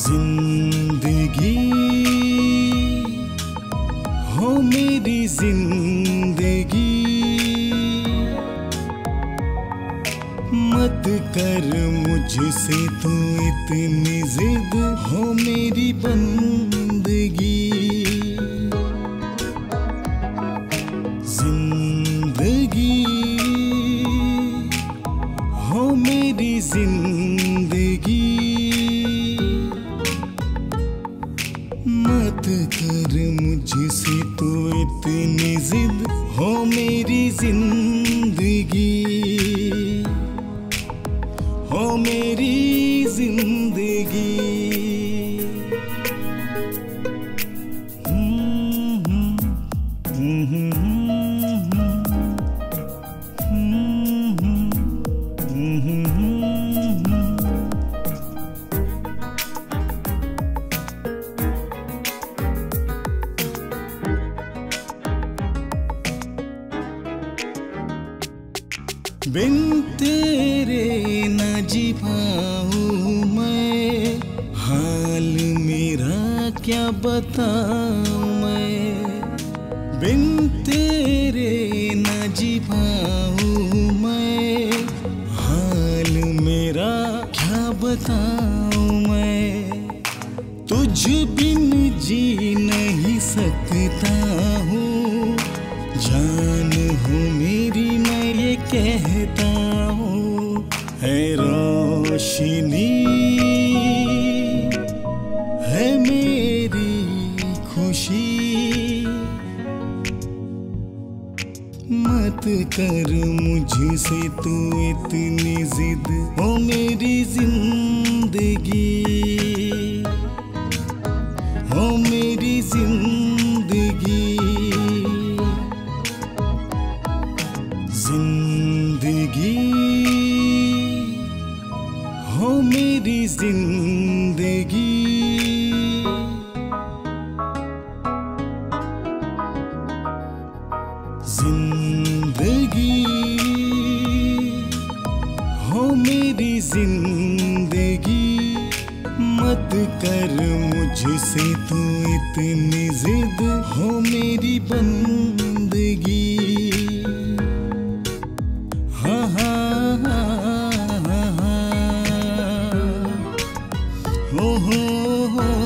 जिंदगी हो मेरी जिंदगी, मत कर मुझसे तू इतनी जिद, हो मेरी बंदगी। जिंदगी हो मेरी जिंदगी, मत कर मुझसे तू इतनी जिद, हो मेरी जिंदगी, हो मेरी जिंदगी। बिन तेरे न जी पाऊं मैं, हाल मेरा क्या बताऊं मैं। बिन तेरे न जी पाऊं मैं, हाल मेरा क्या बताऊं मैं। तुझ बिन जी नहीं सकता हूँ, जान हो मेरी मैं ये कहता हूँ। है रोशनी है मेरी खुशी, मत कर मुझसे तू इतनी जिद, हो मेरी जिंदगी, हो मेरी जिंदगी। जिंदगी हो मेरी जिंदगी, जिंदगी हो मेरी जिंदगी, मत कर मुझसे तू इतनी जिद, हो मेरी बंदगी। हाँ हाँ हाँ हाँ हाँ, हो